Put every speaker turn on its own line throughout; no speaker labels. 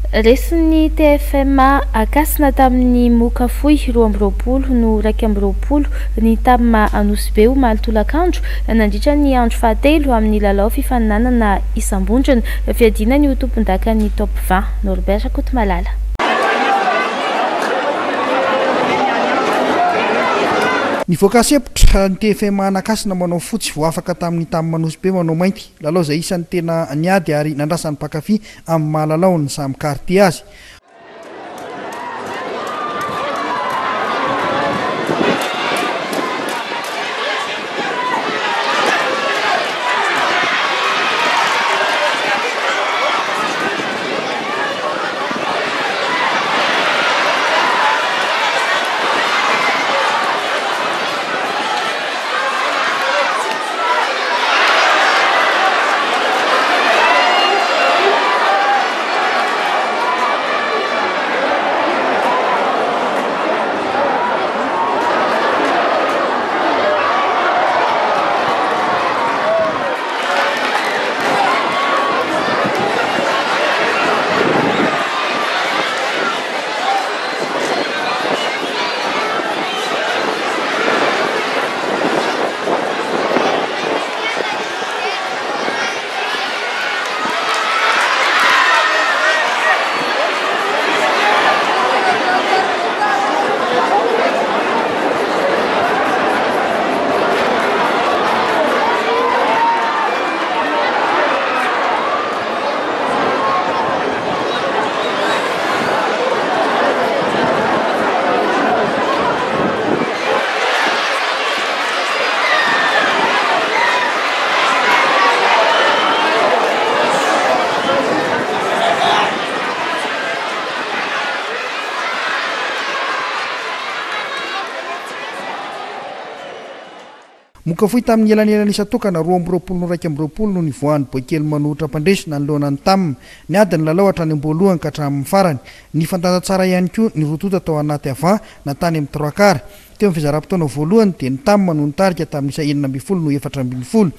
Resiny TFM akasina tamin'ny moka foy 2020 no 2020 ny tamina Anosibe Malitolakandro nandritra ny andro fahatelo amin'ny lalao fifaninanana isambondrona fiadina ny tompon-dakan'ny top 20 Norbert Kotomalala.
Ny voakasepotra ny TFM anakasina manao fotsy voafaka tamin'ny tamin'ny Anosibe manao mainty lalao izay isan'ny tena niady ary nandrasan'ny mpakafy amin'ny mahalalao ny samy karty azy. Moka foy tamin'ny elanelana isatokana 2020 no nivoan'ny Boikely Manohitra Mpandresina ny loanany tamina ny adiny lalao hatrany amboalohany ka hatramin'ny farany ny fantanjatsara ihany koa ny rotota tao anaty ava na tany amin'ny 3 quart teo amin'ny fizaram-potoana voalohany dia ny tamina no nitarika tamin'ny isa 9 no 4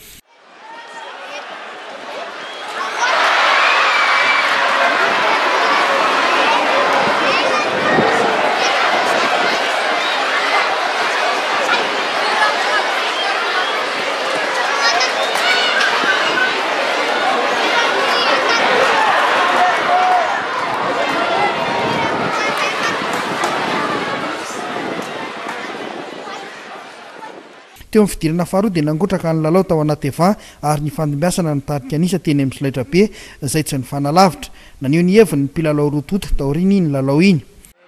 Teo amin'ny fidirana faharoa dia nangotraka ny lalao tao anaty ava ary ny fandimbiasana nitarika anisa teny amin'ny Solaitra be izay tsy nifanalavitra naneo ny heviny ny mpilalao rotota taoriny ny lalao iny.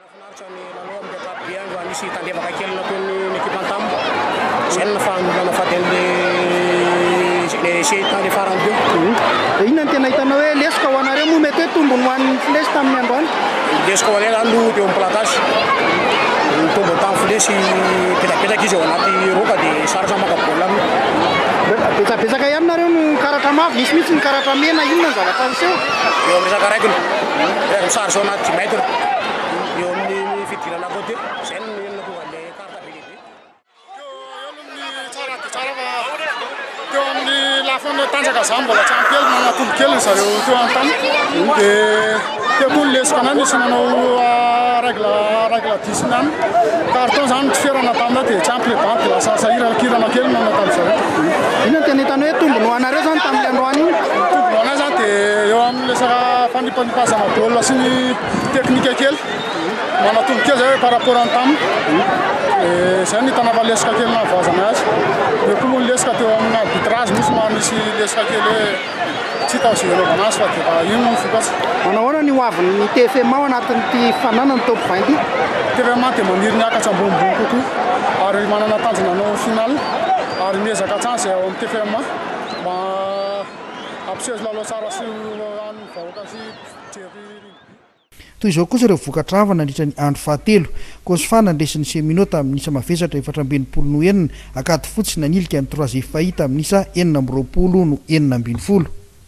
Inona ny tena hitanao hoe lesika ho anareo moa mety hoe tombony ho an'ny filesy tamin'ny androany? Lesika ho anay zany no teo amin'ny platage. Tombo tamin'ny filesy petrapetraka izy ao anaty roka dia sarotra maka baolina aminy. Betsabetsaka ihany nareo no karatra mavo, misy mihitsy ny karatra mena, inona ny zavatra miseho? Eo amin'ny resaka raikiny, misarotra ao anaty 10 mètres. Eo amin'ny fidirana côté, izay no natonga ilay karata be lehibe. Teo amin'ny lafiny tanjaka izany mbola tsy ampy kely nanatombo kely zareo teo an-tany dia teo koa ny lesika anany misy manao règle 10 any carton zany diferana tamina dia tsy ampy le banty dia lasa sahirana kely manao tamin'ny zareo. Inona tena hitany hoe tombony ho anareo zany tamin'ny androany iny? Tombony ho anay zany dia eo amin'ny lesaka fanipasana baolina sy ny teknika kely manatombo kely zay par rapport amin'ny tamina. Izay ny hitanava lesika kely nahavoazana azy. Dia koa moa ny lesika teo amin'ny arbitrage misy manisy lesika kely hoe tsy hita izay anaovana azy fa dia ino no vokatra. Manao ahoana ny hoavin'ny TFM ao anatin'ity fananany top 20 ity? TFM dia maniry niakatra ambonimbony kokoa ary manana tanjona anao final ary miezaka chance ao amin'ny TFM mba ampiseho lalao tsara sy an'ny vahoaka sy jery.
Toy izao kosa ireo vokatravana nandritra ny andro fahatelo Kosfa nandresiny Semino tamin'ny isa mavesatra 420 no 9 akady fotsy nanilika ny 3 fahita amin'ny isa 4 no 9.